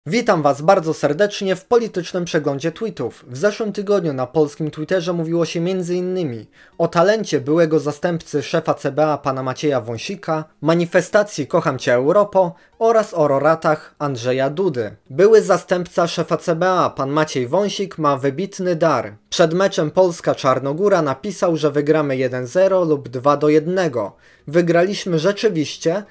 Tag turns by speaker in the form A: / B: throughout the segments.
A: Witam Was bardzo serdecznie w politycznym przeglądzie tweetów. W zeszłym tygodniu na polskim Twitterze mówiło się m.in. o talencie byłego zastępcy szefa CBA pana Macieja Wąsika, manifestacji Kocham Cię Europo oraz o roratach Andrzeja Dudy. Były zastępca szefa CBA pan Maciej Wąsik ma wybitny dar. Przed meczem Polska-Czarnogóra napisał, że wygramy 1-0 lub 2-1. Wygraliśmy rzeczywiście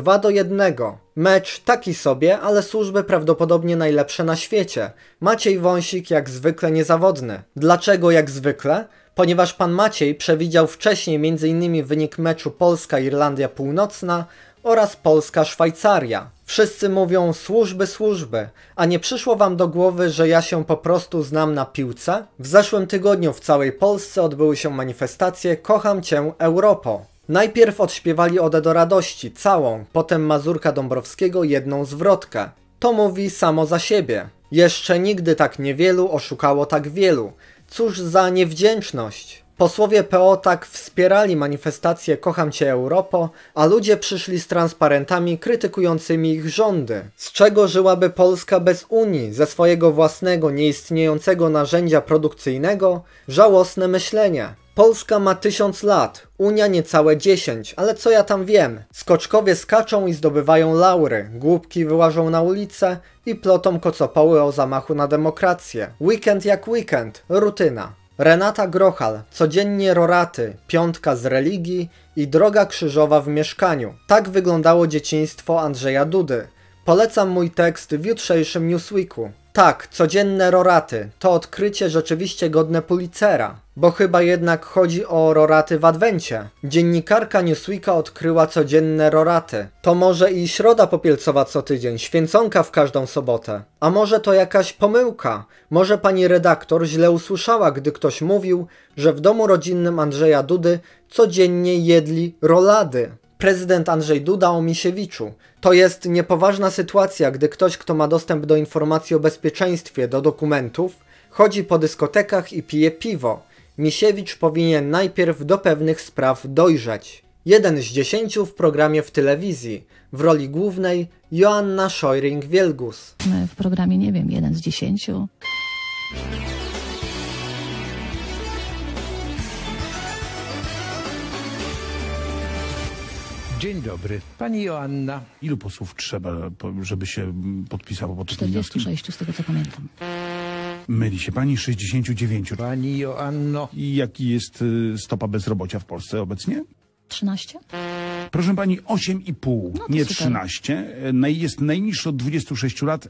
A: 2-1. Mecz taki sobie, ale służby prawdopodobnie najlepsze na świecie. Maciej Wąsik jak zwykle niezawodny. Dlaczego jak zwykle? Ponieważ pan Maciej przewidział wcześniej m.in. wynik meczu Polska-Irlandia Północna oraz Polska-Szwajcaria. Wszyscy mówią służby, a nie przyszło wam do głowy, że ja się po prostu znam na piłce? W zeszłym tygodniu w całej Polsce odbyły się manifestacje Kocham Cię Europo. Najpierw odśpiewali Odę do radości, całą, potem Mazurka Dąbrowskiego jedną zwrotkę. To mówi samo za siebie. Jeszcze nigdy tak niewielu oszukało tak wielu. Cóż za niewdzięczność. Posłowie PO tak wspierali manifestację Kocham Cię Europo, a ludzie przyszli z transparentami krytykującymi ich rządy. Z czego żyłaby Polska bez Unii, ze swojego własnego, nieistniejącego narzędzia produkcyjnego? Żałosne myślenie. Polska ma 1000 lat, Unia niecałe 10, ale co ja tam wiem? Skoczkowie skaczą i zdobywają laury, głupki wyłażą na ulicę i plotą kocopoły o zamachu na demokrację. Weekend jak weekend, rutyna. Renata Grochal, codziennie roraty, piątka z religii i droga krzyżowa w mieszkaniu. Tak wyglądało dzieciństwo Andrzeja Dudy. Polecam mój tekst w jutrzejszym Newsweeku. Tak, codzienne roraty, to odkrycie rzeczywiście godne Pulitzera. Bo chyba jednak chodzi o roraty w adwencie. Dziennikarka Newsweeka odkryła codzienne roraty. To może i środa popielcowa co tydzień, święconka w każdą sobotę. A może to jakaś pomyłka? Może pani redaktor źle usłyszała, gdy ktoś mówił, że w domu rodzinnym Andrzeja Dudy codziennie jedli rolady. Prezydent Andrzej Duda o Misiewiczu. To jest niepoważna sytuacja, gdy ktoś, kto ma dostęp do informacji o bezpieczeństwie, do dokumentów, chodzi po dyskotekach i pije piwo. Misiewicz powinien najpierw do pewnych spraw dojrzeć. 1 z 10 w programie w telewizji. W roli głównej Joanna Szojring-Wielgus.
B: W programie, nie wiem, 1 z 10.
C: Dzień dobry. Pani Joanna. Ilu posłów trzeba, żeby się podpisało pod tym wnioskiem?
B: 46 z tego co pamiętam.
C: Myli się pani, 69.
D: Pani Joanno.
C: I jaki jest stopa bezrobocia w Polsce obecnie?
B: 13?
C: Proszę pani, 8,5,
B: No to
C: nie
B: super.
C: 13. Jest najniższy od 26 lat.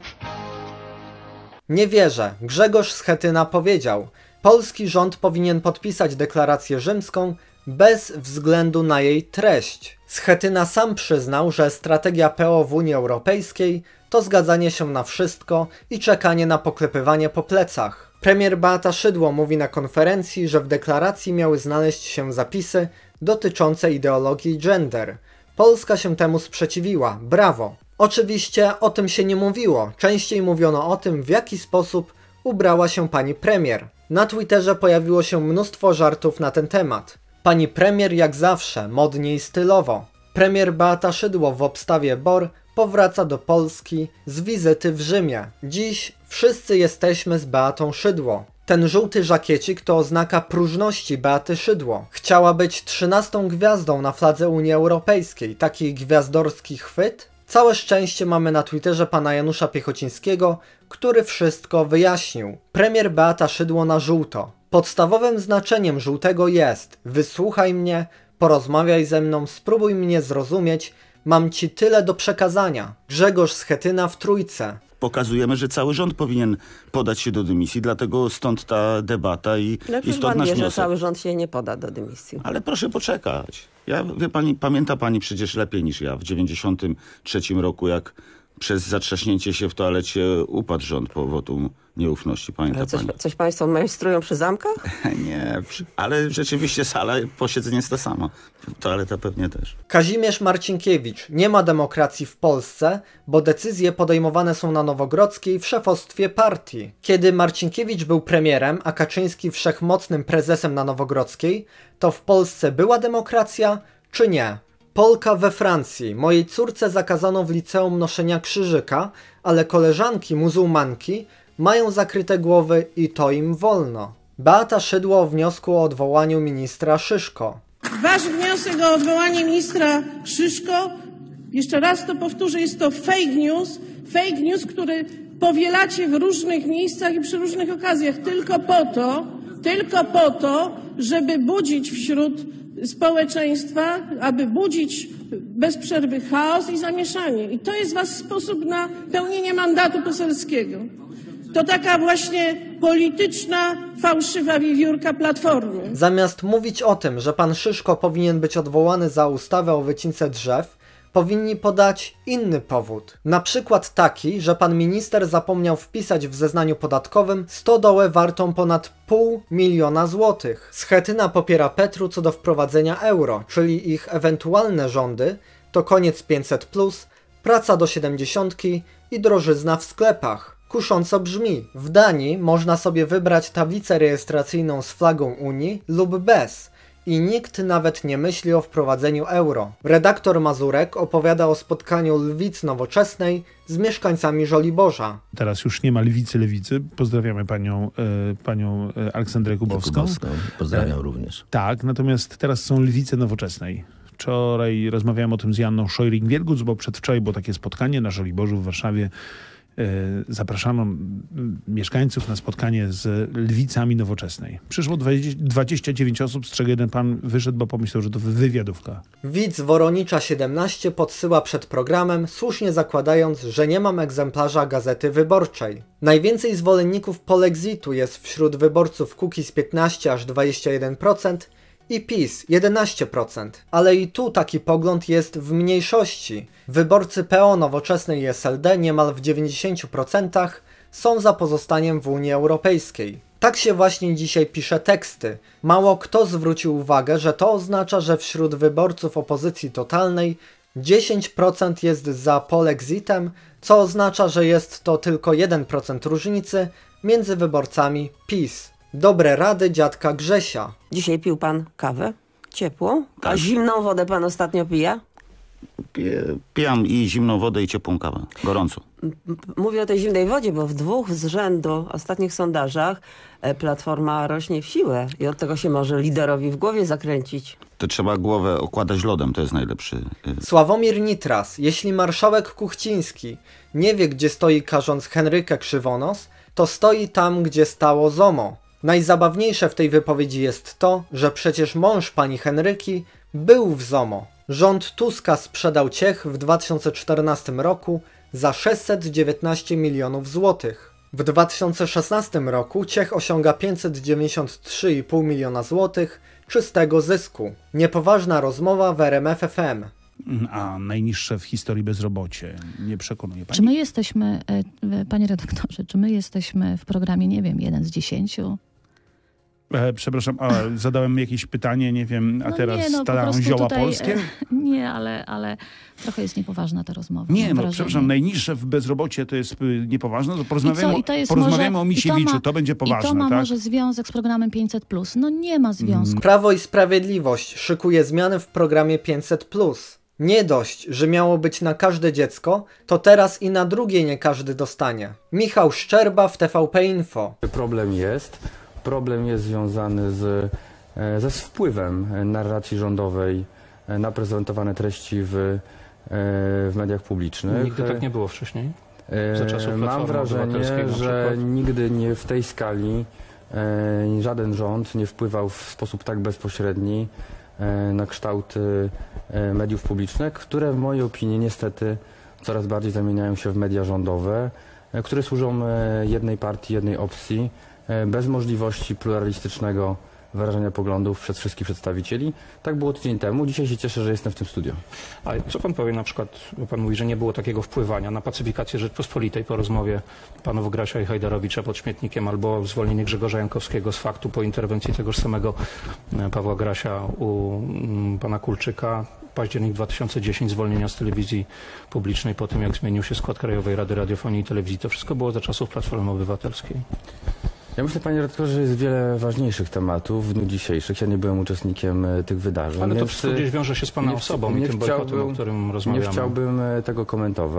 A: Nie wierzę. Grzegorz Schetyna powiedział: polski rząd powinien podpisać deklarację rzymską bez względu na jej treść. Schetyna sam przyznał, że strategia PO w Unii Europejskiej to zgadzanie się na wszystko i czekanie na poklepywanie po plecach. Premier Beata Szydło mówi na konferencji, że w deklaracji miały znaleźć się zapisy dotyczące ideologii gender. Polska się temu sprzeciwiła. Brawo! Oczywiście o tym się nie mówiło. Częściej mówiono o tym, w jaki sposób ubrała się pani premier. Na Twitterze pojawiło się mnóstwo żartów na ten temat. Pani premier jak zawsze, modnie i stylowo. Premier Beata Szydło w obstawie BOR powraca do Polski z wizyty w Rzymie. Dziś wszyscy jesteśmy z Beatą Szydło. Ten żółty żakiecik to oznaka próżności Beaty Szydło. Chciała być 13. gwiazdą na fladze Unii Europejskiej. Taki gwiazdorski chwyt? Całe szczęście mamy na Twitterze pana Janusza Piechocińskiego, który wszystko wyjaśnił. Premier Beata Szydło na żółto. Podstawowym znaczeniem żółtego jest: wysłuchaj mnie, porozmawiaj ze mną, spróbuj mnie zrozumieć, mam ci tyle do przekazania. Grzegorz Schetyna w Trójce.
E: Pokazujemy, że cały rząd powinien podać się do dymisji, dlatego stąd ta debata i
F: Przecież
E: stąd
F: pan
E: nasz
F: wie, że
E: wniosek.
F: cały rząd się nie poda do dymisji.
E: Ale proszę poczekać. Wie pani, pamięta pani przecież lepiej niż ja. W 93 roku, jak przez zatrzaśnięcie się w toalecie upadł rząd po wotum nieufności. Pamięta
F: Ale
E: pani?
F: coś państwo majstrują przy zamkach?
E: Nie, ale rzeczywiście sala posiedzeń jest ta sama. Toaleta pewnie też.
A: Kazimierz Marcinkiewicz. Nie ma demokracji w Polsce, bo decyzje podejmowane są na Nowogrodzkiej w szefostwie partii. Kiedy Marcinkiewicz był premierem, a Kaczyński wszechmocnym prezesem na Nowogrodzkiej, to w Polsce była demokracja, czy nie? Polka we Francji. Mojej córce zakazano w liceum noszenia krzyżyka, ale koleżanki muzułmanki mają zakryte głowy i to im wolno. Beata Szydło o wniosku o odwołaniu ministra Szyszko.
D: Wasz wniosek o odwołanie ministra Szyszko, jeszcze raz to powtórzę, jest to fake news, który powielacie w różnych miejscach i przy różnych okazjach tylko po to, żeby budzić wśród społeczeństwa, aby budzić bez przerwy chaos i zamieszanie. I to jest wasz sposób na pełnienie mandatu poselskiego. To taka właśnie polityczna, fałszywa wiewiórka Platformy.
A: Zamiast mówić o tym, że pan Szyszko powinien być odwołany za ustawę o wycince drzew, powinni podać inny powód. Na przykład taki, że pan minister zapomniał wpisać w zeznaniu podatkowym stodołę wartą ponad 500 000 złotych. Schetyna popiera Petru co do wprowadzenia euro, czyli ich ewentualne rządy to koniec 500+, praca do 70 i drożyzna w sklepach. Kusząco brzmi. W Danii można sobie wybrać tablicę rejestracyjną z flagą Unii lub bez. I nikt nawet nie myśli o wprowadzeniu euro. Redaktor Mazurek opowiada o spotkaniu Lewicy Nowoczesnej z mieszkańcami Żoliborza.
C: Teraz już nie ma lewicy. Pozdrawiamy panią Aleksandrę Kubowską.
G: Pozdrawiam również.
C: Tak, natomiast teraz są Lewicy Nowoczesnej. Wczoraj rozmawiałem o tym z Joanną Scheuring-Wielgus, bo przedwczoraj było takie spotkanie na Żoliborzu w Warszawie. Zapraszano mieszkańców na spotkanie z Lwicami Nowoczesnej. Przyszło 29 osób, z czego jeden pan wyszedł, bo pomyślał, że to wywiadówka.
A: Widz Woronicza 17 podsyła przed programem, słusznie zakładając, że nie mam egzemplarza Gazety Wyborczej. Najwięcej zwolenników polexitu jest wśród wyborców Kukiz 15 aż 21% i PiS 11%, ale i tu taki pogląd jest w mniejszości. Wyborcy PO, Nowoczesnej i SLD niemal w 90% są za pozostaniem w Unii Europejskiej. Tak się właśnie dzisiaj pisze teksty. Mało kto zwrócił uwagę, że to oznacza, że wśród wyborców opozycji totalnej 10% jest za polexitem, co oznacza, że jest to tylko 1% różnicy między wyborcami PiS. Dobre rady dziadka Grzesia.
F: Dzisiaj pił pan kawę? Ciepłą? A
E: Tak.
F: zimną wodę pan ostatnio pije?
E: Pijam i zimną wodę i ciepłą kawę. Gorącą.
F: Mówię o tej zimnej wodzie, bo w 2 z rzędu ostatnich sondażach Platforma rośnie w siłę i od tego się może liderowi w głowie zakręcić.
E: To trzeba głowę okładać lodem, to jest najlepszy.
A: Sławomir Nitras. Jeśli marszałek Kuchciński nie wie, gdzie stoi karząc Henrykę Krzywonos, to stoi tam, gdzie stało ZOMO. Najzabawniejsze w tej wypowiedzi jest to, że przecież mąż pani Henryki był w ZOMO. Rząd Tuska sprzedał Ciech w 2014 roku za 619 milionów złotych. W 2016 roku Ciech osiąga 593,5 miliona złotych czystego zysku. Niepoważna rozmowa w RMF FM.
C: A najniższe w historii bezrobocie. Nie przekonuje pani?
B: Czy my jesteśmy, panie redaktorze, czy my jesteśmy w programie, nie wiem, 1 z 10?
C: Przepraszam, zadałem jakieś pytanie, nie wiem, a teraz
B: po
C: staram
B: prostu
C: zioła
B: tutaj,
C: polskie?
B: Nie, ale trochę jest niepoważna ta rozmowa.
C: Nie,
B: mam
C: no
B: wrażenie.
C: przepraszam, najniższe w bezrobocie to jest niepoważne. To
B: I
C: porozmawiamy o Misiewiczu, to będzie poważne,
B: I to ma
C: tak?
B: może związek z programem 500+. No nie ma związku.
A: Prawo i Sprawiedliwość szykuje zmiany w programie 500+. Nie dość, że miało być na każde dziecko, to teraz i na drugie nie każdy dostanie. Michał Szczerba w TVP Info.
H: Problem jest związany ze wpływem narracji rządowej na prezentowane treści w mediach publicznych.
I: Nigdy tak nie było wcześniej? Za czasów Platformy
H: Mam wrażenie,
I: Obywatelskiej na
H: że
I: przykład?
H: nigdy nie w tej skali żaden rząd nie wpływał w sposób tak bezpośredni na kształt mediów publicznych, które w mojej opinii niestety coraz bardziej zamieniają się w media rządowe, które służą jednej partii, jednej opcji, bez możliwości pluralistycznego wyrażania poglądów przez wszystkich przedstawicieli. Tak było tydzień temu. Dzisiaj się cieszę, że jestem w tym studiu.
I: A co pan powie na przykład, bo pan mówi, że nie było takiego wpływania na pacyfikację Rzeczpospolitej po rozmowie panów Grasia i Hajdarowicza pod śmietnikiem albo zwolnienie Grzegorza Jankowskiego z faktu po interwencji tegoż samego Pawła Grasia u pana Kulczyka. Październik 2010, zwolnienia z telewizji publicznej po tym, jak zmienił się skład Krajowej Rady Radiofonii i Telewizji. To wszystko było za czasów Platformy Obywatelskiej.
H: Ja myślę, panie redaktorze, że jest wiele ważniejszych tematów w dniu dzisiejszych. Ja nie byłem uczestnikiem tych wydarzeń.
I: Ale to wszystko gdzieś wiąże się z pana osobą i tym bojkotem, o którym rozmawiamy.
H: Nie chciałbym tego komentować.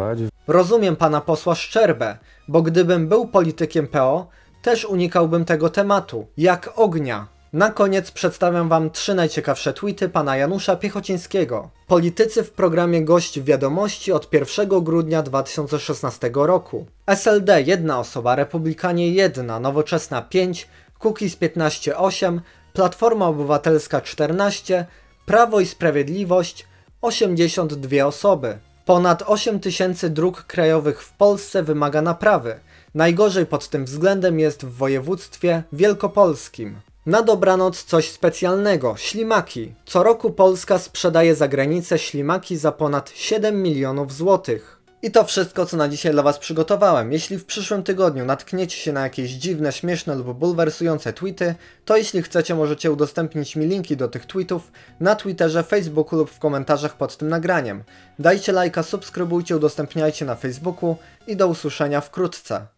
A: Rozumiem pana posła Szczerbę, bo gdybym był politykiem PO, też unikałbym tego tematu, jak ognia. Na koniec przedstawiam wam 3 najciekawsze tweety pana Janusza Piechocińskiego. Politycy w programie Gość w Wiadomości od 1 grudnia 2016 roku. SLD 1 osoba, Republikanie 1, Nowoczesna 5, Kukiz 15 8, Platforma Obywatelska 14, Prawo i Sprawiedliwość 82 osoby. Ponad 8 000 dróg krajowych w Polsce wymaga naprawy. Najgorzej pod tym względem jest w województwie wielkopolskim. Na dobranoc coś specjalnego. Ślimaki. Co roku Polska sprzedaje za granicę ślimaki za ponad 7 milionów złotych. I to wszystko, co na dzisiaj dla was przygotowałem. Jeśli w przyszłym tygodniu natkniecie się na jakieś dziwne, śmieszne lub bulwersujące tweety, to jeśli chcecie, możecie udostępnić mi linki do tych tweetów na Twitterze, Facebooku lub w komentarzach pod tym nagraniem. Dajcie lajka, subskrybujcie, udostępniajcie na Facebooku i do usłyszenia wkrótce.